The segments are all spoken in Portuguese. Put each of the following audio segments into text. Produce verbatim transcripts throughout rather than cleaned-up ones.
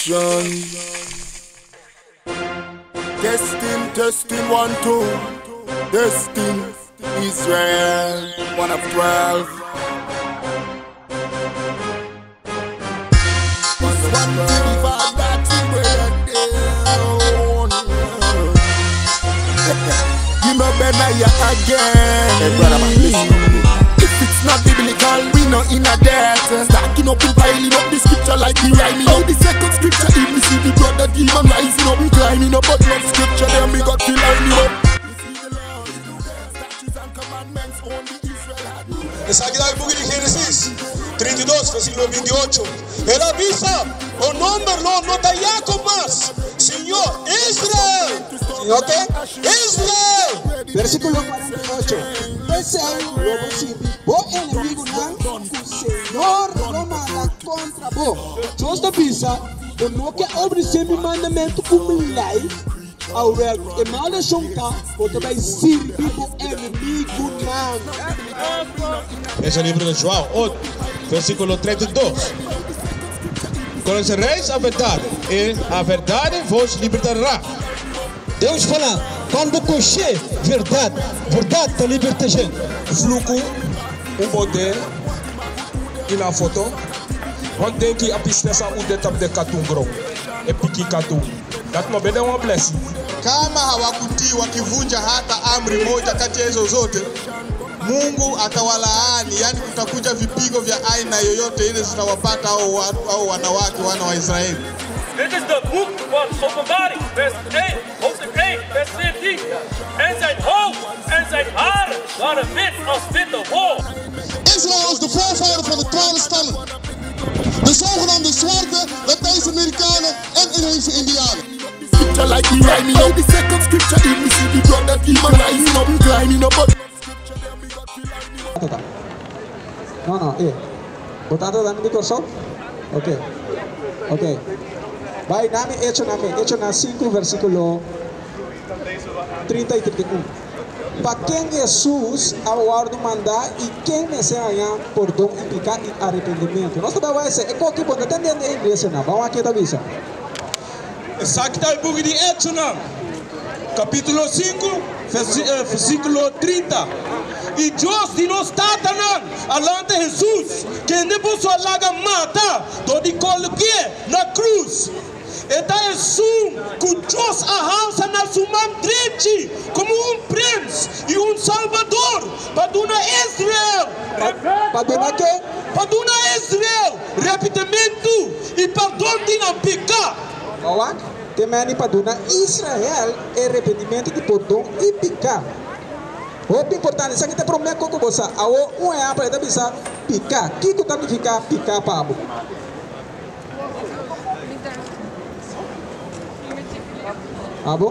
Production. Testing, testing, one, two. Testing, Israel, one of twelve. One thirty-five, that's the way that down. You know better again. Hey brother, man, listen. If it's not biblical, we not in a debt. Stacking up and piling up the scripture like we rhyming out the second scripture. If we see the brother demon rising up and climbing up, but not scripture, then we got to line it up. Essa aqui é o de Gênesis trinta e dois, versículo vinte e oito. Ele avisa o nome não notaria com mais. Senhor Israel. Senhor quê? Israel. Versículo quarenta e oito. Esse é o lobo simples. O inimigo não, o Senhor não manda contra vós. Justo avisa, o não que obedecer o mandamento como lei. Aurel, e mal de juntar, você vai servir o inimigo não. Esse é o livro de João oito, versículo trinta e dois. Conhecereis a verdade, e a verdade vos libertará. Deus fala, quando conhecer verdade, verdade te liberta a gente. Fluco, o poder, e na foto, quando tem que a pista o detalhe de catum grão, é pique catum. Dat uma beda uma blessing. Kama hawakutii wakivunja hata amri moja kati ya hizo zote, Mungu atawalaani, yani kutakuja vipigo vya aina yoyote ile zitawapata au au wanawake wana wa Israeli. Dit is de boek van Openbaring, vers één, hoofdstuk één, vers veertien. En zijn hoofd en zijn haren waren wit als witte wol. Israël is de voorvader van de twaalf stammen. De zogenaamde zwarte Latijns-Amerikanen en inheemse Indianen. Scripture like we rhyming out the second scripture. If we see the brother demon rising up and climbing up, but no, no, eh. Botando dando Microsoft? Ok. Ok. Vai, nami, hecho nami, hecho na cinco, versículo trinta y trinta y uno. Para quem Jesus aguardo mandar e quem me ganhar perdão e picar e arrependimento. Nós também vai ser, é qualquer coisa, não entendendo em inglês, não. Vamos aqui da visa. Essa aqui está o book de Êxodo, capítulo cinco, versículo trinta. E Deus de nós Satanás, alante Jesus, que depois sua laga mata, todo coloque na cruz. Eta é um que Deus arranca na sua mão direita, como um príncipe e um salvador, para donar Israel. Para donar quê? Para donar Israel, arrependimento e perdão de não pecar. Awak, temani para donar Israel, arrependimento de perdão e pecar. O importante é que te promete que você, awo um é para te bisa picar. Que que significa picar Pablo? Abo?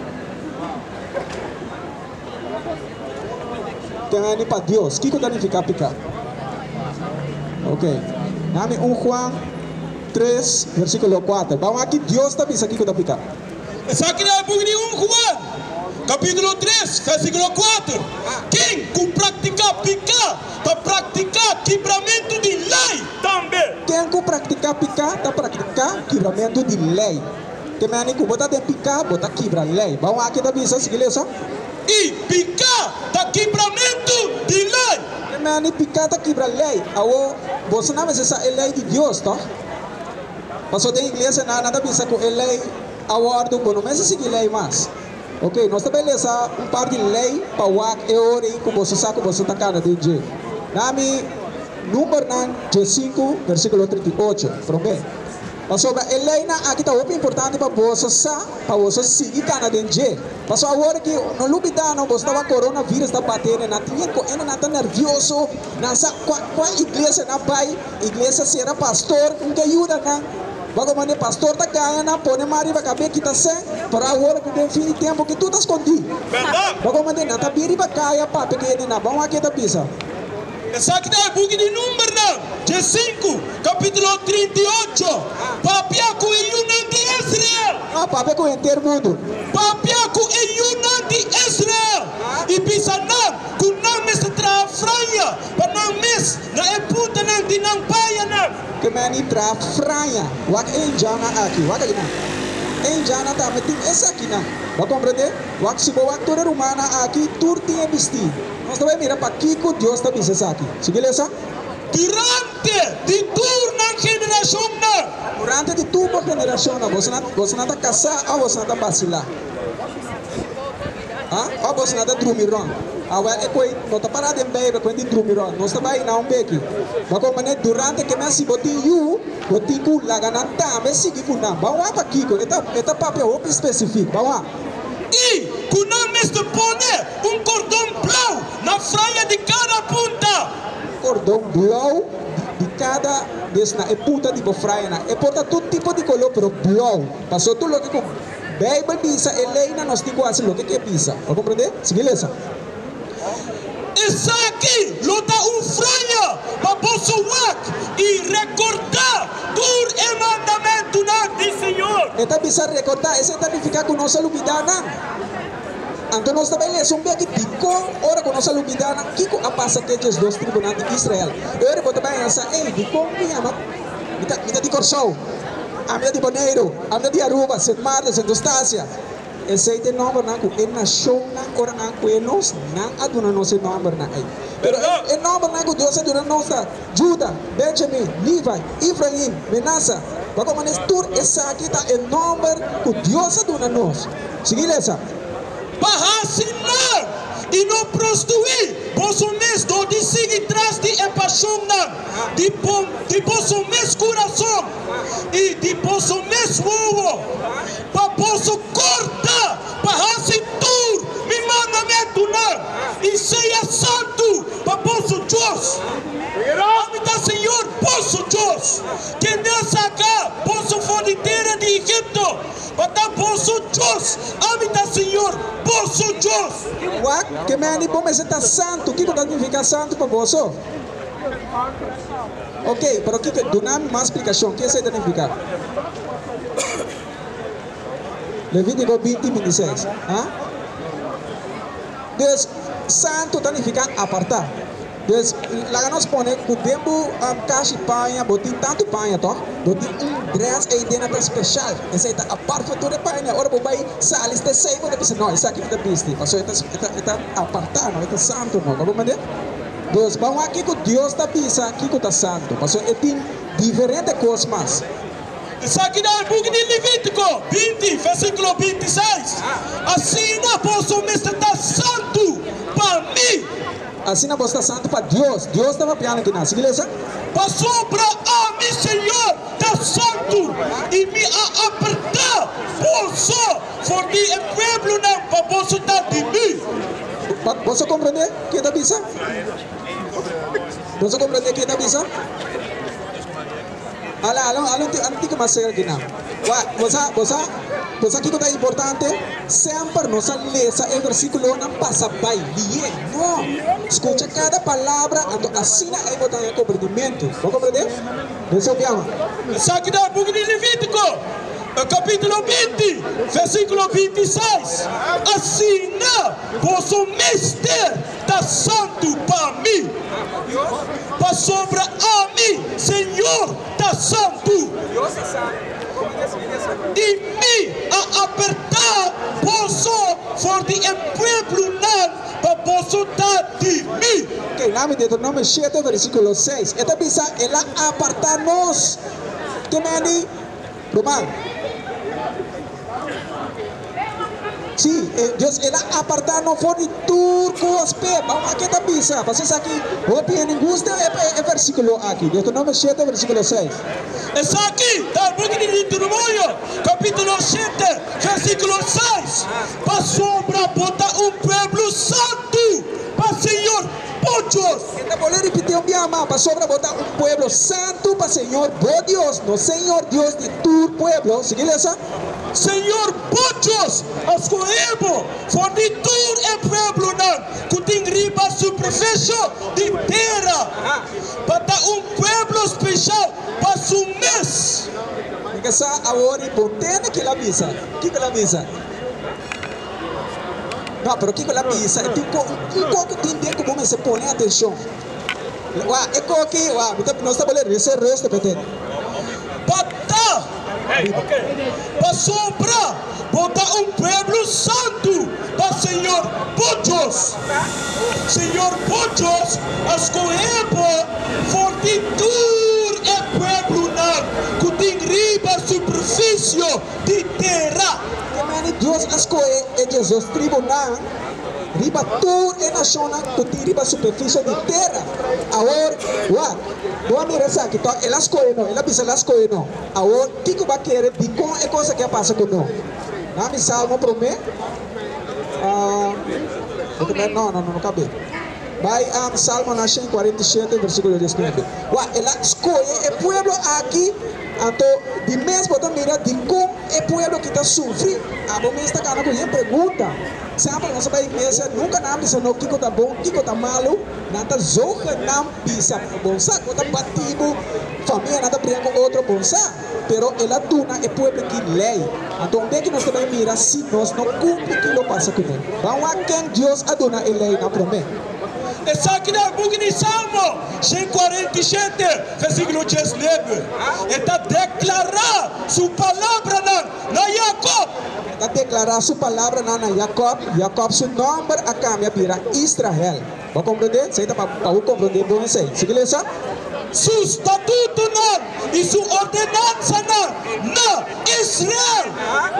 Temani para Deus. Que que significa picar? Ok. Nami um Juan três, versículo quatro. Vamos aqui, Deus está bisa que que está picar. Essa aqui é o book de um Juan, capítulo três, versículo quatro. Quem com praticar picar, para praticar quebramento de lei também. Quem com praticar picar, está praticar quebramento de lei. Também com botar de picar, botar quebra lei. Vamos aqui da visa, igreja. E picar, tá quebramento de lei. Também picar, tá quebra lei. Awo, você não vai ser a lei de Deus, tá? Mas tem igreja na nada visa com a lei, awardo, não vai seguir lei mais. Ok, nós também lemos um par de lei para o que é hora e como você sabe, como você está cara de dia. Nami, número cinco, versículo trinta e oito. Pronto. Mas sobre a lei, aqui está muito importante para você saber, para você seguir cara de dia. Mas agora que no lubida não você estava coronavírus está batendo, não tinha co, ainda não está nervioso, não sabe qual igreja não vai, igreja será pastor, não tem ajuda não. Bagaimana pastor tak kaya na pone mari bakabe kita se para agora que tem fim de tempo que tu tá escondido. Bagaimana na tabiri bakaya pa pequeno na vamos aqui da pisa. Essa aqui é o book de número de cinco, capítulo trinta e oito. Papiaco e Yunan de Israel. Ah, papiaco em ter mundo. Papiaco e Yunan de Israel. E pisa não, com não me se tra franha, para não mes na e puta nang dinampaya nang. Que mani tra fraya. Wak en jana aqui. Wak aqui na. En jana tá metim essa aqui na. Vai compreender? Wak se boa toda rumana aqui turti e vesti. Nós também mira para Kiko Deus tá bisa aqui. Sigue essa? Durante di turnan geração nang. Durante di tua geração na você não você não tá casar ou você não tá vacilar. Ah, ou você não tá dormiron. Awal ekoi nota parada em bebe quando dormiron. Nós também não beki. Mas como né durante que nós boti you, boti ku laganan ta, mas sigi ku na. Bawa pa Kiko, eta eta papel hope específico. Bawa. E kuna mestre pone um cordão blau na fraia de cada punta. Cordão blau de cada vez na é punta tipo fraia na. É porta todo tipo de color pero blau. Passou tudo que com Bible bisa Elena nos digo assim lo que que bisa. Vai compreender? Sigue essa. Essa aqui luta um fraia para possuar e recordar todo o mandamento do Senhor. Eta bisa recordar, essa significa que nós olvidamos. Então nós também lemos um pouco de como ora que nós olvidamos que a passa que os dois tribunais de Israel. Eu vou também essa ei de como me ama. Mita mita de Corsou, a minha de Boneiro, a minha de Aruba, Saint Marta, Saint Eustácia. Esse é o nome na que é nação na ora na que nós na aduna nosso nome na aí. Pero o nome na que Deus aduna nossa Juda, Benjamin, Levi, Efraim, Manasseh. Para como nós tur essa aqui tá o nome que Deus aduna nós. Sigue essa. Para assinar e não prostituir, vosso mês do de seguir atrás de empaixão de bom de vosso mês coração e de vosso mês voo para vosso corta para assinar me mandamento não e seja santo para vosso Deus. Amita Senhor, vosso Deus, que nessa cá vosso fronteira de Egito para vosso Deus. Amita Senhor, vosso Deus. Wak, que me animo me está santo. ¿Qué significa santo para vos? Ok, pero aquí doname más explicación. ¿Qué significa? Levítico veinte, veintiséis. ¿Ah? Entonces, santo significa apartar. Entonces, la que nos pone que tempo caixa panha, botin tanto panha, toh? Botin um dress aí dentro especial. Esse aí tá a parte toda panha. Ora, bobai salis te sei, quando pensa não, isso aqui tá piste. Passou está está apartado, está santo, não? Como mande? Então, vamos aqui que Deus tá pisa, aqui que tá santo. Passou é tem diferentes coisas mais. Isso aqui é o book de Levítico vinte, versículo vinte e seis. Assim não posso me estar santo para mim. Assim não posso estar santo para Deus. Deus estava piando aqui na igreja. Passou para a mim, Senhor, está santo e me a apertar. Posso for the pueblo não para posso dar de mim. Você compreende que é da bisa? Você compreende que é da bisa? Ala, ala, ala, anti que mais ser aqui não. Você, você, você aqui que é importante. Sempre nos lesa el versículo não passa by bien, no. Escucha cada palavra, assim aí botar em compreendimento. Vamos compreender? Isso é o piano. Isso aqui é o book de Levítico, capítulo vinte, versículo vinte e seis. Assim não posso mister está santo para mim. Para sobre a mim, Senhor, está santo. E me a apertar posso for the pueblo não para posso dar de mim. Ok, nome de Deuteronômio sete, versículo seis. Esta bisa ela apartar-nos. Que mani? Román. Sí, eh, Dios ela apartar-nos for de turco aspe. Vamos aqui esta bisa. Passes aqui. O tiene gusta é versículo aqui. Deuteronômio sete, versículo seis. Essa aqui está no book de Deuteronômio, capítulo sete, versículo seis. Passou para botar um pueblo santo para Senhor, por Deus. Esta pode repetir um dia mais. Passou para botar um pueblo santo para Senhor, por Deus. No Senhor Deus de tu pueblo. Sigue essa? Senhor, por Deus, escolhemos for de tu o pueblo não, que tem riba superfície de terra, para dar um pueblo especial para su mês. Essa agora importante que ela visa. Que que ela visa? Não, pero que que ela visa? Tem um pouco tem que você põe atenção. Wah, eko aqui, wah, nós estamos ali, esse resto, petete. Bata, para sobrar, botar um pueblo santo para Senhor Bojos. Senhor Bojos, escolheu fortitud e pueblo não, que tem riba superfície de terra. Deus escolhe e Jesus tribunal, riba tour e nacional, que tem riba superfície de terra. Agora, wah, boa mira essa aqui, então ela escolhe não, ela precisa escolher não. Agora, o que vai querer, de com é coisa que passa com nós. Na minha salmo promete, ah, não, não, não, não cabe. Vai a Salmo quarenta e sete, versículo dezenove. Wah, ela escolhe o pueblo aqui, então, de mesmo da mira de como o pueblo que está sofrendo. A bom está ganhando com pergunta. Sempre nós vai igreja, nunca não pisa no que está bom, que está malo, nada zoga não pisa bom saco, está batido, família nada briga com outro bom saco. Pero ela tuna é pueblo que lei. Então, bem que nós também mira se nós não cumpre que não passa com ele. Vamos a quem Deus adona a lei na promessa. Essa aqui é o book de Salmo quarenta e sete, versículo dezenove. Está declarar sua palavra na, na Jacob. Está declarar sua palavra na, na Jacob. Jacob, seu nome a cambia para Israel. Vai compreender? Você está para compreender bom isso aí. Siga isso. Su estatuto não e sua ordenança não na Israel.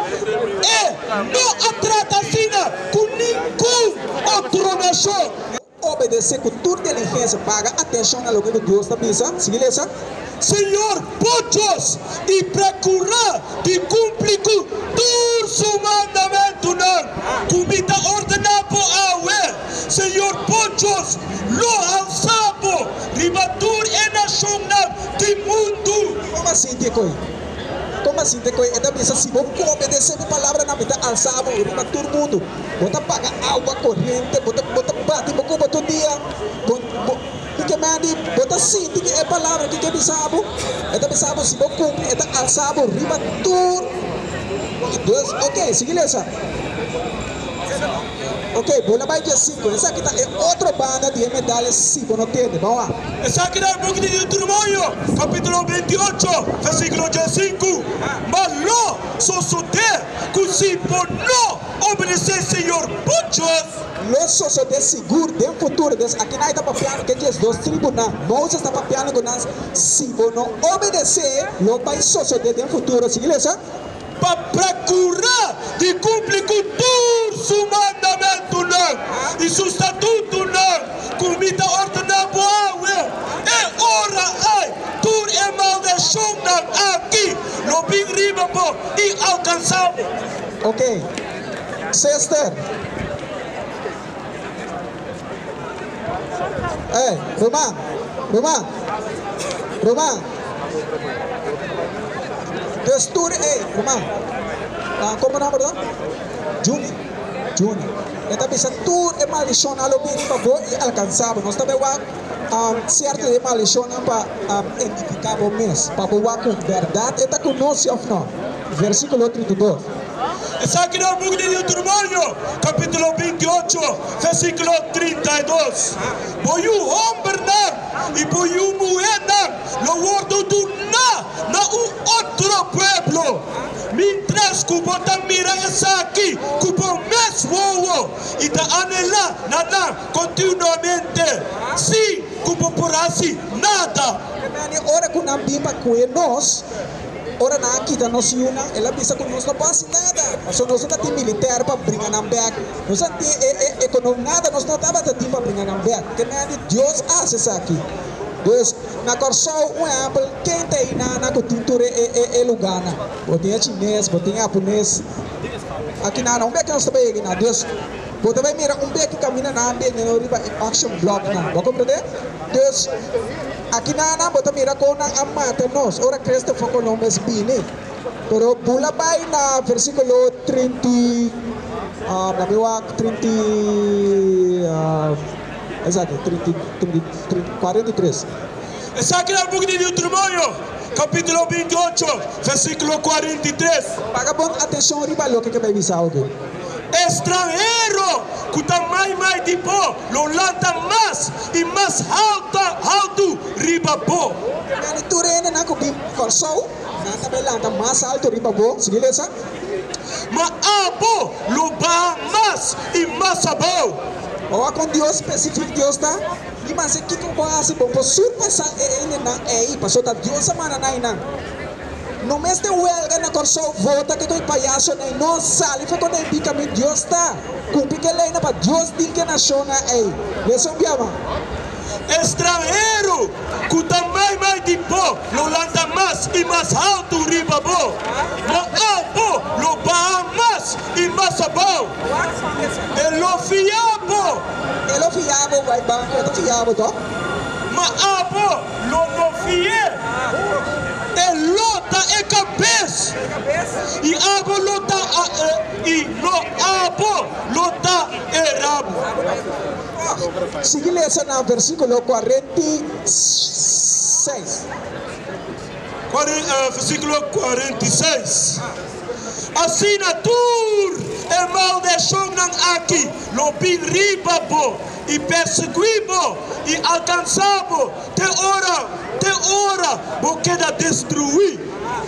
E não a trata assim com nenhum outro nação. Obedecer com toda inteligência, paga atenção ao que Deus está pensando. Siga isso. Senhor, Bojos e procurar de cumprir com todos os mandamentos não. Comida ordenada por Aue. Senhor, Bojos, lo alçabo, ribatur e nacional do mundo. Como assim, Tico? Como assim, Tico? É da mesa, se você obedecer a palavra na vida, alçabo, ribatur mundo. Você paga água corrente, você bate, você bate todo dia. Porque mandi, bota sim, que é palavra que é bisabo, é da bisabo se você cumpre, é da alçabo, ribatur. Ok, siga essa. Ok, bola vai de cinco. Essa aqui é outra banda de medalhas cinco, não tem, vamos lá. Essa aqui é o book de Deuteronômio, capítulo vinte e oito, versículo cinco. Mas não suceder que se por não obedecer Senhor Bojos. Não suceder seguro no futuro. Aqui não está papiando que diz dos tribunais. Moisés está papiando com nós. Se você não obedecer, não vai suceder no futuro. Siga isso. Para procurar de cumprir com todos os mandamentos não, e seu estatuto não, comida ordenada por Aue, é hora ai, tur é maldição não, aqui, no bem riba por e alcançamos. Ok, sister. Ei, Román, Román, Román. Destur, ei, Román. Ah, como nome, verdade? Juni, Juni. Então, bisa tur é maldição a lo bem para bom e alcançável. Nós também vamos um, certo de maldição para um, edificar o mês, para boa com verdade. Está conosco, não? Versículo trinta e dois. Essa aqui é o book de Deuteronômio, capítulo vinte e oito, versículo trinta e dois. Por o homem não, e por o mulher não, no ordo do não, na um outro pueblo. Mientras que você mira essa aqui, que o mesmo e está anelando, nada, continuamente, sim, que por assim, nada. Ora que não bimba com nós. Ora na kita nós una, ela pensa que nós não passa nada. Nós não somos militar para brincar na back. Nós não temos economia nada, nós não estamos para brincar na back. Que nem Deus hace isso aqui. Deus na corção um exemplo, quem tem na na cultura é é lugar na. Botinha chinês, botinha japonês. Aqui na não back nós também aqui na Deus. Você vai mirar um back que caminha na back na riba action block na. Vai compreender? Deus aqui na na bota mira com na amata nós. Ora Cristo foi com nomes bini. Pero pula vai na versículo trinta, ah, na biwa trinta, ah, exato, trinta, trinta, quarenta e três. Essa aqui é o book de Deuteronômio, capítulo vinte e oito, versículo quarenta e três. Paga bom atenção riba lo que que vai visar aqui. Estrangeiro, que também mais de pó, lo lanta mais e mais alta, alto, riba pó. Mani turene na ko bim korsou, na também lanta mais alto riba bo, sige essa. Ma abo, lo ba mais e mais abau. Ou com Deus específico Deus tá? E mas aqui com quase bom, por surpresa é ele na é aí, passou da Deus a mana na ina. No mês de huelga na corsou vota que coi palhaço nem não sale, foi quando indica me Deus tá. Cumpre que lei na para Deus diz que nação na aí. Lesson biama. Estrangeiro, que também mais de pó, lo lanta mais e mais alto riba bo. Ma abo, lo ba mais e mais abau. E lo fiabo. Elo fiabo vai banco, elo fiabo to. Ma abo, lo no fie. E lota e cabeça. E abo lota e lo abo lota e rabo. Sigue essa na versículo quarenta e seis. Versículo quarenta e seis. Assinatura e maldição aqui, lo pirribabo e perseguibo e alcançabo, te ora, te ora, porque da destruir.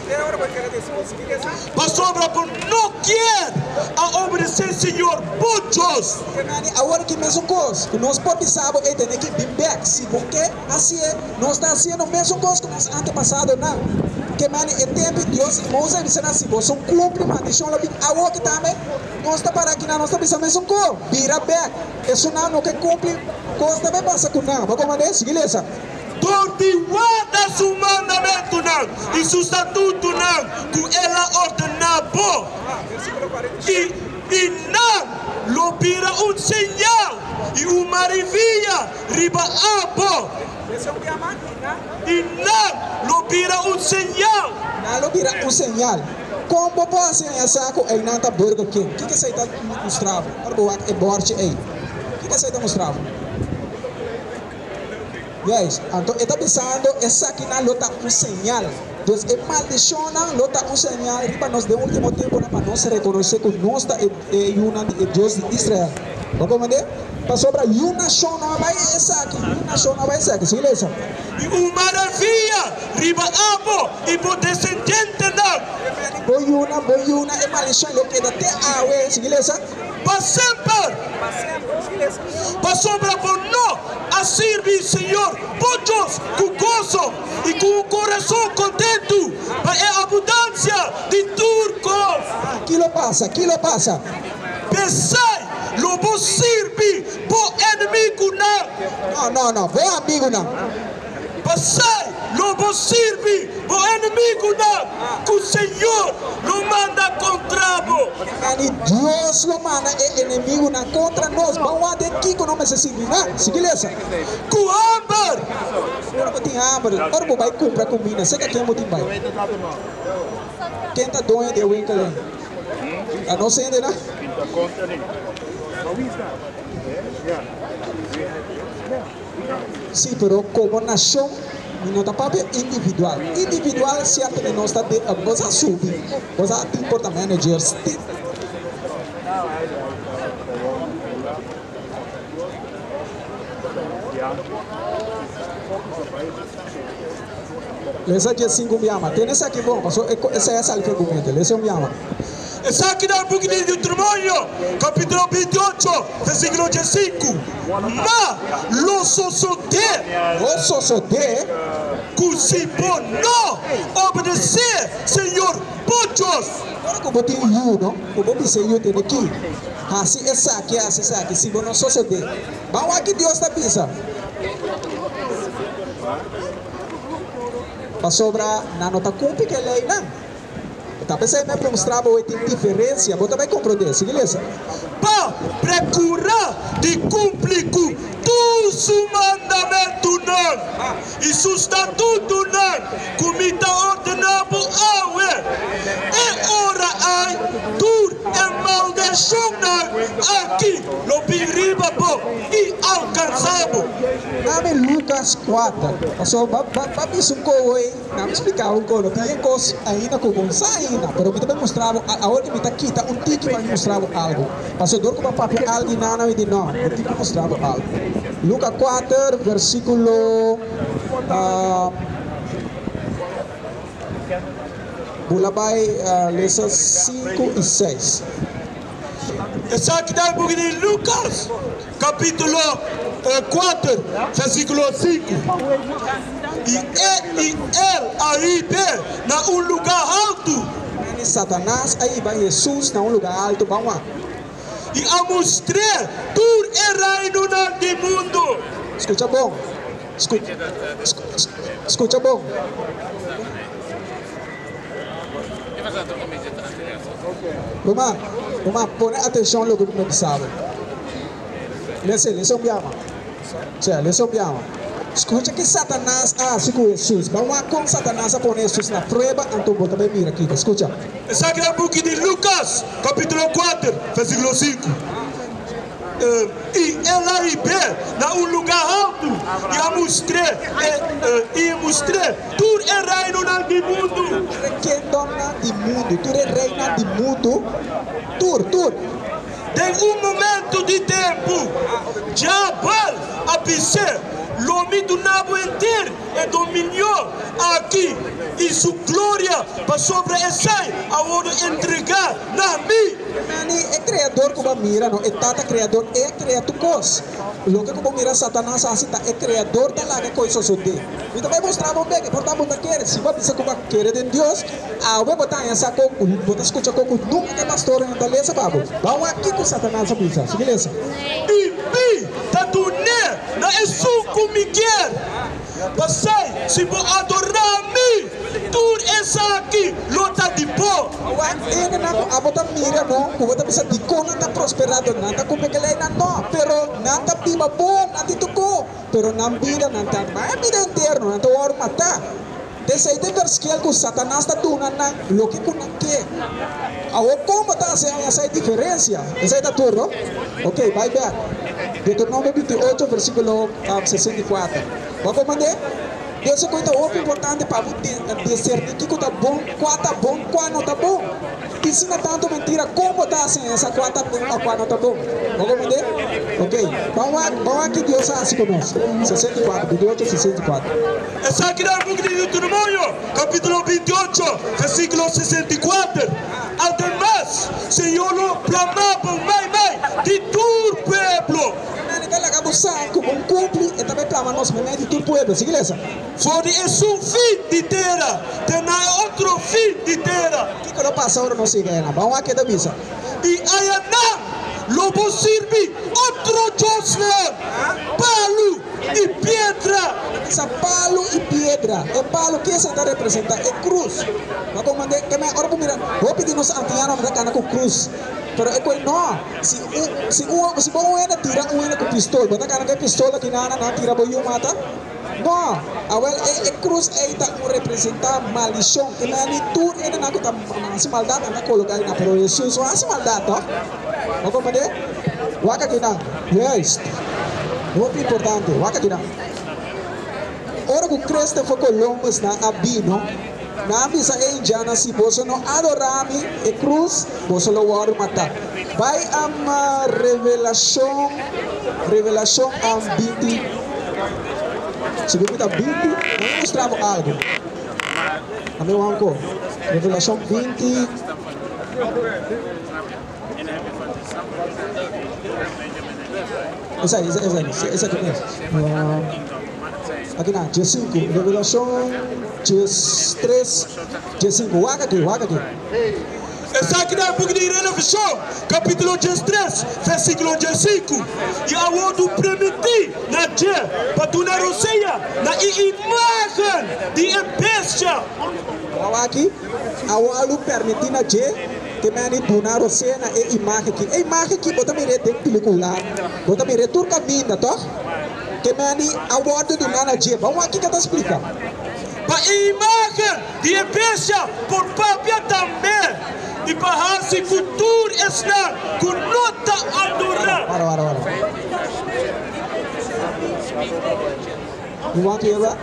Pastor, por não quer a obedecer Senhor, muitos. Agora que mesmo coisa, que nós podemos saber é ter que vir back, se porque assim é, nós estamos fazendo a mesma coisa que nós antepassados não. Que mani é tempo de Deus, nós é dizendo assim, você cumpre, mas deixa eu ver a que também, nós está para aqui, nós está pensando a mesma coisa, vira back, isso não, não que cumpre, coisa também passa com não, vamos comandar, seguir essa. Tortiwada su mandamento não, e su estatuto não, que ela ordenava. E, e não, lo vira um sinal, e uma maravilha, riba abo. E não, lo vira um sinal. Não, lo vira um sinal. Como pode ser essa com a Inanta Burger King? O que que você está mostrando? É borte aí. O que que você está mostrando? Yes, então está pensando essa aqui na lota um sinal. Então é maldição na lota um sinal para nós de último tempo para nós reconhecer que nós está é uma de Deus de Israel. Vamos compreender? Para sobre uma nação não vai essa aqui, uma nação não vai essa aqui, siga. E uma maravilha, riba abo e por descendente não. Boiuna, boiuna é maldição lo que até a siga essa. Para sempre. Para sobre por não a servir Senhor, muitos com gozo e com o coração contento, para a abundância de turcos. Aquilo passa, aquilo passa. Pensai, lo vou servir, bo inimigo não. Não, não, não, vem amigo não. Pensai, lo vou servir, bo inimigo não. Que o Senhor lo manda contra vos. E Deus lo manda é inimigo não contra nós. Vamos até aqui que não me servir, não? Siga essa. Com amor. Ora tem amor, ora vou vai comprar comida. Sei que quem muito vai. Quem tá doendo de Winkler? A não sei ainda, né? Sim, pero como nação, não está para individual. Individual, se a pessoa não está de coisa subir, coisa tem porta managers. Lesa dia cinco me ama. Tem essa aqui bom, passou essa é essa ali que eu comento. Lesa me ama. Essa aqui dá um pouco de Deuteronômio, capítulo vinte e oito, versículo cinco. Mas, lo sosode, o sosode, que se por não obedecer, Senhor, muitos. Agora que eu botei o you, não? Eu botei esse you tem aqui. Assim, essa aqui, essa aqui, se não sosode. Vamos aqui, Deus está pensando. Para sobrar, não está cumprindo que lei, não. Tá pensando em mostrar a diferença, vou também compreender, siga isso. Para procurar de cumprir com todo o mandamento não, e o estatuto não, como está ordenado ao é hora ai, dur e maldição não, aqui no piribabo e alcançado. Nami Lucas quatro. So, papi sungko hoy, nami explicar un cono. Tienen cosas ainda como saína, pero me também mostrava, agora me tá quita um tiki para mostrar algo. Passou dor com papi algo nana me de não, um tiki mostrava algo. Lucas quatro, versículo uh, Bulabai uh, lesa cinco e seis. Essa aqui está um de Lucas, capítulo quatro, versículo cinco. E ele, ele aí vê na um lugar alto. Satanás aí vai Jesus na um lugar alto, vamos lá. E a mostrar tudo é reino do mundo. Escuta bom. Escuta, escuta, escuta bom. Vamos, vamos pôr atenção no que eu pensava. Lê, lê, biama. Cioè, lê, biama. Escuta que Satanás ah, se com Jesus. Vamos com Satanás a pôr Jesus na prova, então vou também mirar aqui. Escuta. Essa aqui é o book de Lucas, capítulo quatro, versículo cinco. Uh, e ela vê na um lugar alto e a mostrar e, uh, e mostrar tudo é reino do mundo. Que dona do mundo, tudo é reino do mundo, tudo, tudo. Tem um momento de tempo, já vai avisar, l'homme do nabo inteiro é domínio aqui e sua glória para sobre esse agora entregar na mim. Nani é criador como mira, não é tata criador, é criador coisa. Lo que como mira Satanás assim tá é criador da lá que coisa só tem. E também mostrava bem que portamos da querer, se vai pensar como querer de Deus, a vai botar essa coco, botar escuta coco, nunca que pastor na taleza babo. Vamos aqui com Satanás a pensar, se beleza? E bi tá do né na isso comigo. Passei, se vou adorar a mim, tudo essa aqui, lota de pó. Ele não, a botar mira não, a botar pensar de como não está prosperado, não está como que ele não, pero não está piba bom, não te tocou, pero não mira, não está, mas é vida interna, não está hora matar. Desse aí tem versículo que Satanás está dando, lo que com que, a como está essa é a diferença, essa é da turno, ok, vai ver. Deuteronômio vinte e oito, versículo um, sessenta e quatro. Vamos comandar? Deus é coisa muito importante para discernir que está bom, qual está bom, qual não está bom. Ensina tanto mentira, como está assim, essa qual está bom, qual não está bom. Vamos comandar? Ok. Vamos, vamos aqui, Deus assim conosco. sessenta e quatro, vinte e oito, sessenta e quatro. Essa aqui é o book de Deuteronômio, capítulo vinte e oito, versículo sessenta e quatro. Además, Senhor clamava, mãe, mãe, de todo pueblo. Como um cumple, e também clama nós mesmos de todo o povo, siga essa. For esse um fim de terra, tem outro fim de terra. O que que passa agora não siga ela? Vamos aqui da missa. E aí não, lobo serve outro Deus não, palo e pedra. Essa palo e pedra, é palo que essa está representando, é cruz. Mas como mandei, que me agora vou mirar, vou pedir nos antianos para cá com cruz. Pero é coisa não, se um se um se bom ena tira um ena com pistola, bota cara com pistola que nada não tira boiu mata. Não, awal é, é cruz é ita um representar maldição, que na ali tudo ena não tá se maldade na colocar na pero Jesus só se maldade, tá? Vamos compreender? Waka que não, yes. Muito importante, waka que não. Ora que Cristo foi Columbus na abino. Na misa é indiana, se você não adorar a cruz, você não vai matar. Vai a uma revelação, revelação a vinte. Se você está vinte, eu mostrava algo. A meu anco, revelação vinte. Essa aí, essa aí, essa aqui mesmo. Aqui na dia cinco, revelação dia três, dia cinco, waka aqui, waka aqui. Essa aqui é o book de Revelação, capítulo dia três, versículo dia cinco. E a outro permitir na dia, para tu na roceia, na imagem de bestia. Aqui, a outro permitir na dia, que me donar roceia na imagem aqui. A imagem aqui, bota me reter película, bota me reter caminho, tá? Que me a outro donar na dia. Vamos aqui que eu explicar. Para a imagem de bestia, por papia também. E para a cultura está com nota adorar. Para, para, para. You want to hear that?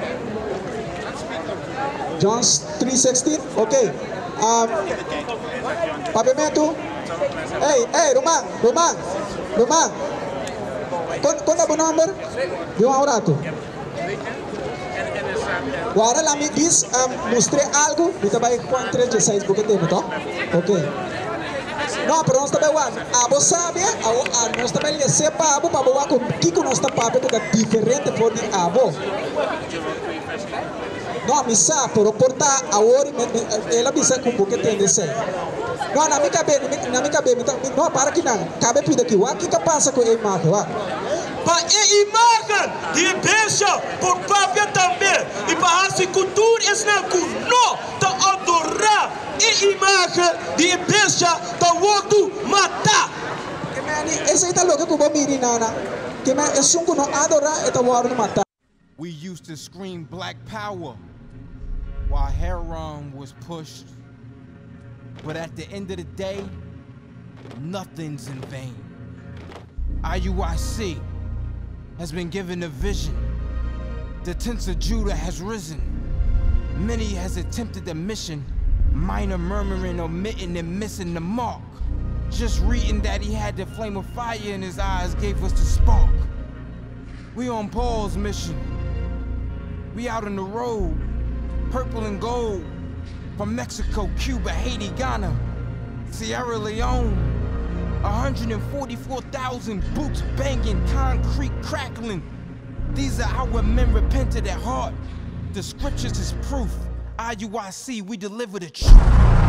John three sixteen. Okay. Um, Pavimento. Hey, hey, Romang, Romang, Romang. Conta o número de um orato. Agora lá me diz, um, mostrei algo, e também quanto três de seis porque tempo, tá? Ok. Não, para nós também, a você sabe, a nós também lhe sepa, abo para boa com que nós está para porque é diferente por de abo. Não, me sabe, por portar a hora, ela me sabe com porque tem de ser. Não, na minha cabeça, na minha cabeça, não, para que não, cabe pida aqui, o que que passa com a imagem, ó? Para a imagem de beijo por papel também, e para a cultura é que não está adorar a imagem de beijo da outro matar. Que me esse é louco que vou mirar nana, que me é só que não adorar e tá outro matar. We used to scream black power while Heron was pushed. But at the end of the day, nothing's in vain. I U I C has been given a vision. The tents of Judah has risen. Many has attempted the mission, minor murmuring, omitting, and missing the mark. Just reading that he had the flame of fire in his eyes gave us the spark. We on Paul's mission. We out on the road, purple and gold. From Mexico, Cuba, Haiti, Ghana, Sierra Leone. one hundred forty-four thousand boots banging, concrete crackling. These are our men repented at heart. The scriptures is proof. I U I C, we deliver the truth.